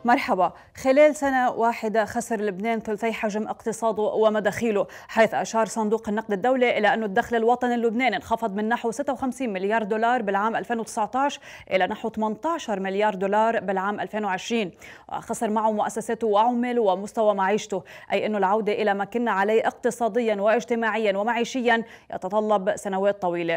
مرحبا. خلال سنة واحدة خسر لبنان ثلثي حجم اقتصاده ومداخيله، حيث أشار صندوق النقد الدولي إلى أن الدخل الوطني اللبناني انخفض من نحو 56 مليار دولار بالعام 2019 إلى نحو 18 مليار دولار بالعام 2020، وخسر معه مؤسساته وعماله ومستوى معيشته، أي أن العودة إلى ما كنا عليه اقتصاديا واجتماعيا ومعيشيا يتطلب سنوات طويلة.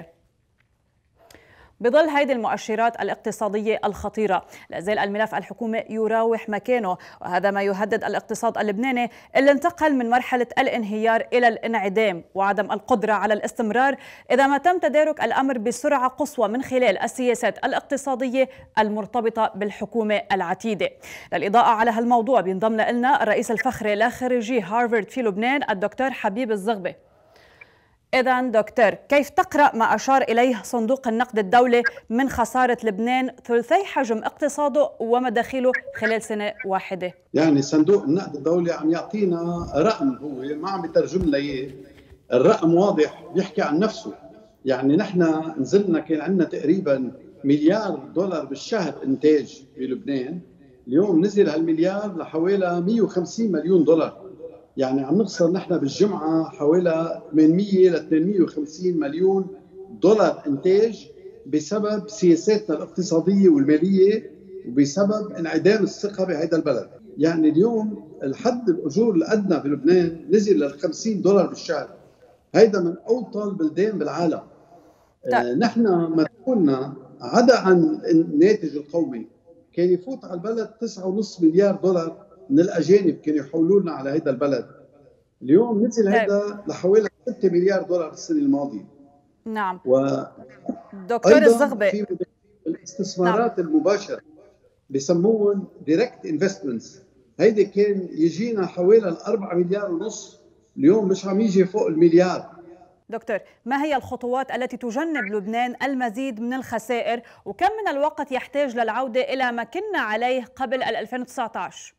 بظل هذه المؤشرات الاقتصادية الخطيرة، لا زال الملف الحكومي يراوح مكانه، وهذا ما يهدد الاقتصاد اللبناني اللي انتقل من مرحلة الانهيار إلى الانعدام وعدم القدرة على الاستمرار إذا ما تم تدارك الأمر بسرعة قصوى من خلال السياسات الاقتصادية المرتبطة بالحكومة العتيدة. للإضاءة على هالموضوع بينضم لنا الرئيس الفخري لخريجي هارفارد في لبنان الدكتور حبيب الزغبي. إذا دكتور، كيف تقرأ ما أشار إليه صندوق النقد الدولي من خسارة لبنان ثلثي حجم اقتصاده ومداخيله خلال سنة واحدة؟ يعني صندوق النقد الدولي عم يعطينا رقم، هو ما عم يترجم لنا اياه، الرقم واضح بيحكي عن نفسه. يعني نحن نزلنا كان عندنا تقريبا مليار دولار بالشهر انتاج بلبنان، اليوم نزل هالمليار لحوالي 150 مليون دولار. يعني عم نخسر نحن بالجمعة حوالي من 100 ل 850 مليون دولار إنتاج بسبب سياساتنا الاقتصادية والمالية وبسبب انعدام الثقة بهذا البلد. يعني اليوم الحد الأجور الأدنى بلبنان نزل لل 50 دولار بالشهر، هيدا من أوطى البلدان بالعالم. نحن مدخولنا عدا عن الناتج القومي كان يفوت على البلد 9.5 مليار دولار من الأجانب كانوا يحولوا لنا على هذا البلد. اليوم نزل هذا لحوالي 6 مليار دولار السنة الماضية. نعم. دكتور الزغبي، في الاستثمارات المباشرة بسموهم دايركت انفستمنتس، هيدي كان يجينا حوالي 4 مليار ونص، اليوم مش عم يجي فوق المليار. دكتور، ما هي الخطوات التي تجنب لبنان المزيد من الخسائر، وكم من الوقت يحتاج للعودة إلى ما كنا عليه قبل 2019؟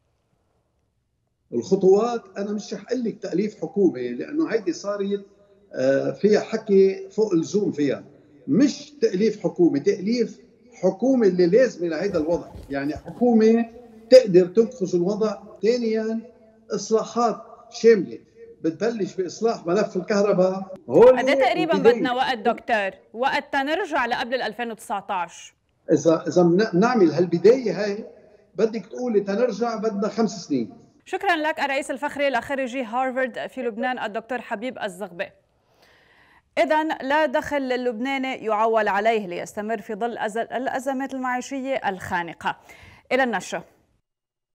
الخطوات أنا مش رح أقول لك تأليف حكومة، لأنه هيدي صارت فيها حكي فوق اللزوم فيها. مش تأليف حكومة، تأليف حكومة اللي لازمة لهيدا الوضع، يعني حكومة تقدر تنقذ الوضع. ثانيا إصلاحات شاملة بتبلش بإصلاح ملف الكهرباء. قد ايه تقريبا بدنا وقت دكتور؟ وقت تنرجع لقبل 2019؟ إذا نعمل هالبداية هاي بدك تقولي تنرجع بدنا 5 سنين. شكرا لك الرئيس الفخري لخريجي هارفارد في لبنان الدكتور حبيب الزغبي. إذن لا دخل للبناني يعول عليه ليستمر في ظل الأزمات المعيشية الخانقة. إلى النشرة.